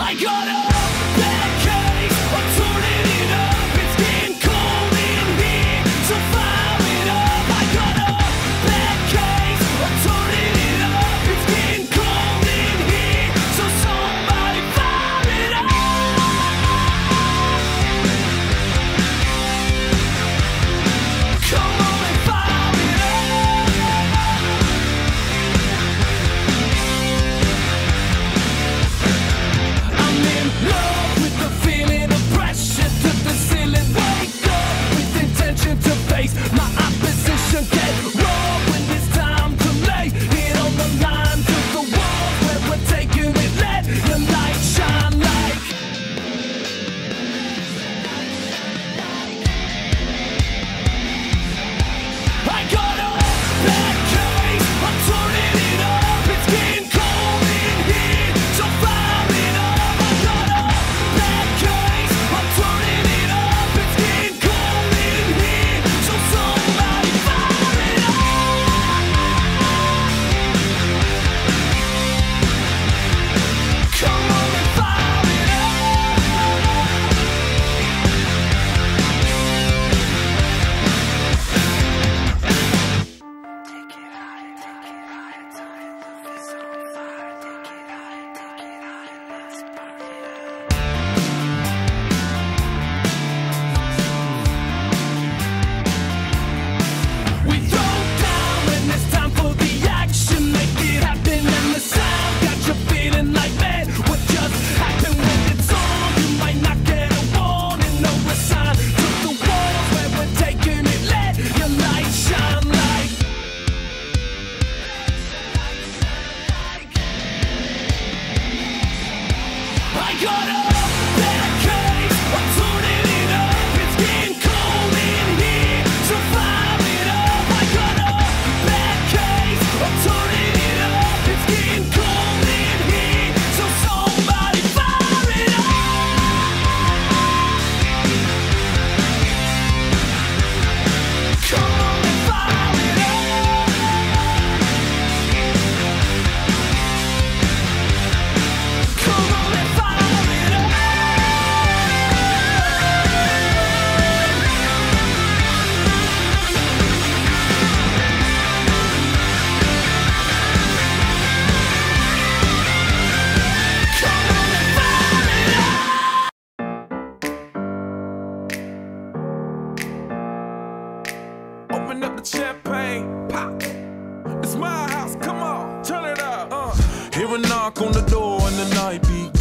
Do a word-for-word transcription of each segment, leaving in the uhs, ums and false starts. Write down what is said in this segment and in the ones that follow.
champagne, pop. It's my house, come on, turn it up. Uh. Hear a knock on the door and the night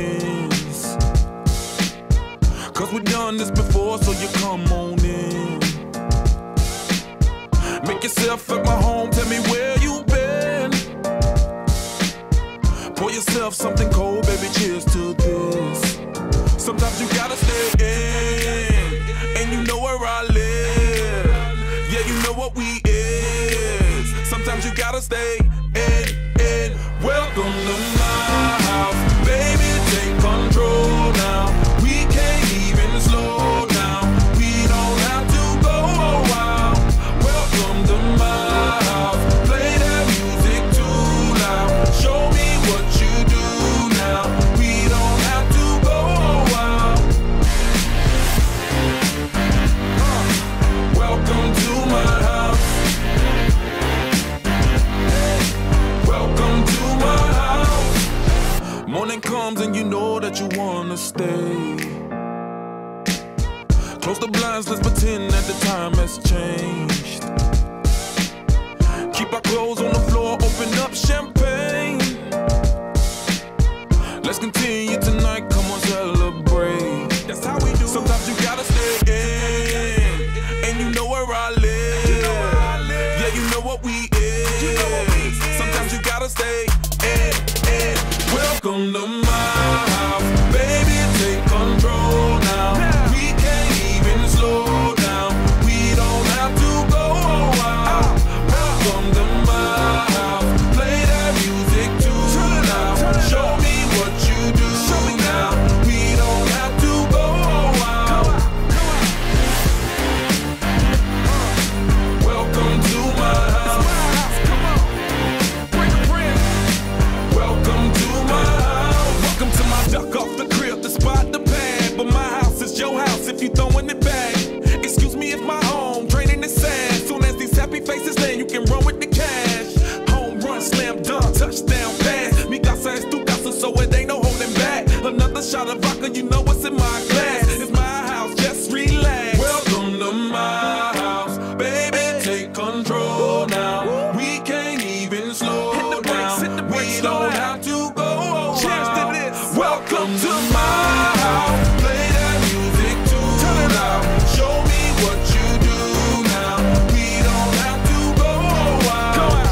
begins. Cause we've done this before, so you come on in. Make yourself at my home, tell me where you been. Pour yourself something cold, baby, cheers to this. Sometimes you gotta stay in, and you know where I live. Yeah, you know what we is. Sometimes you gotta stay in, in. Welcome to my house, baby, take control now. We can't even slow down. We don't have to go a while. Welcome to my house, play that music too loud. Show me what you do now. We don't have to go a while. Uh, welcome to my house. Welcome to my house. Morning comes and you know that you wanna stay. Close the blinds, let's pretend that the time has changed. Keep our clothes on the floor, open up champagne. Let's continue tonight, come on, celebrate. That's how we do. Sometimes you gotta stay in, and you know where I live. You know where I live. Yeah, you know what we is. You know what we is. Sometimes you gotta stay in, in. Welcome to my house, baby, take control now. now. We can't even slow down. We don't have to go a while. Welcome to my house, play that music too loud. Show me what you do now. We don't have to go a while. Welcome to my house. Come on, bring a friend. Welcome to my house. touchdown pass. Mi casa es tu casa, so it ain't no holding back. Another shot of vodka, you know what's in my glass. It's my house, just relax. Welcome to my house, baby, take control now. We can't even slow down. We don't have to go. Cheers to this. Welcome to my house. Play that music too loud. Show me what you do now. We don't have to go out.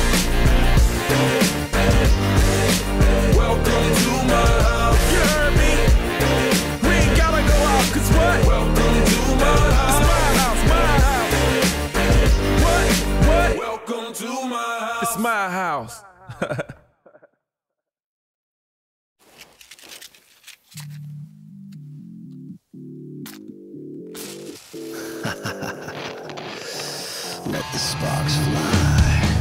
Welcome to my house. You heard me? We ain't gotta go out, cause what? Welcome to my house. It's my house, my house. What? What? Welcome to my house. It's my house. Let the sparks fly.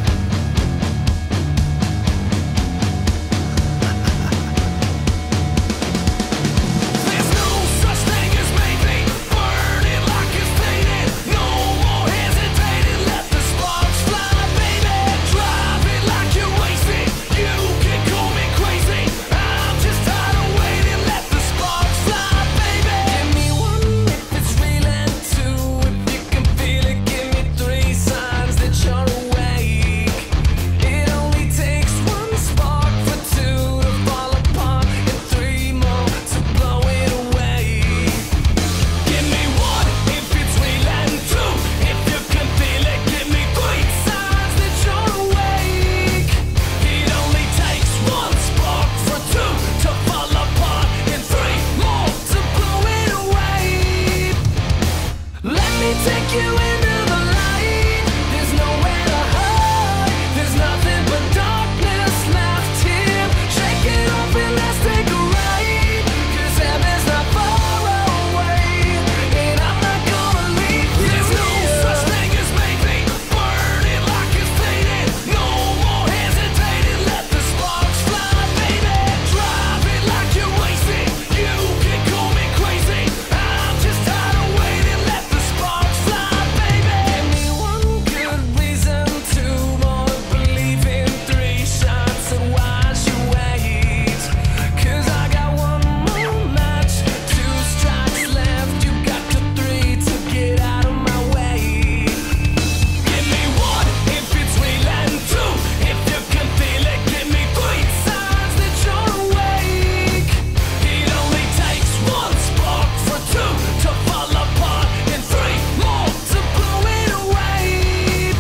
Take you into the light. There's nowhere to hide. There's nothing but darkness left here. Shake it off and let's take a ride. Cause heaven's not far away, and I'm not gonna leave you. There's no such thing as maybe. Burn it like it's faded. No more hesitating. Let the sparks fly, baby. Drive it like you're wasted. You can call me crazy. I'm just tired of waiting. Let the sparks fly, baby. Give me one good reason to more believe in three shots and watch you wait. Cause I got one more match, two strikes left. You got the three to get out of my way. Give me one if it's real and two if you can feel it. Give me three signs that you're awake. It only takes one spark for two to fall apart and three more to blow it away.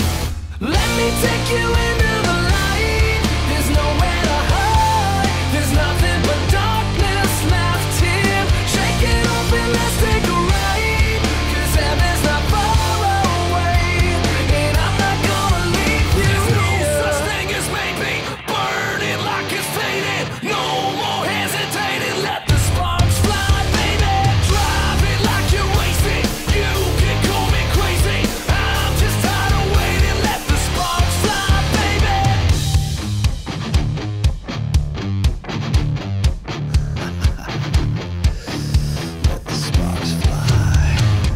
Let me take you into the light. There's nowhere to hide. There's nothing but darkness left here. Shake it off and let's take a ride. Cause heaven's not far away, and I'm not gonna leave you. There's no such thing as maybe. Burn it like it's faded. No more hesitating. Let the sparks fly, baby. Drive it like you're wasted. You can call me crazy. I'm just tired of waiting. Let the sparks fly, baby. Let the sparks fly.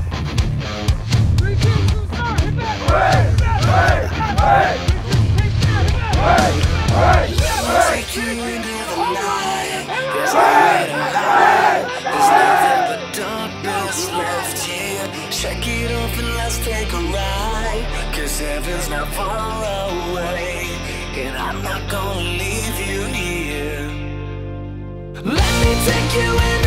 Take you into the night. There's nowhere to hide. There's nothing but darkness left here. Shake it off and let's take a ride. Cause heaven's not far away, and I'm not gonna leave you here. Let me take you in.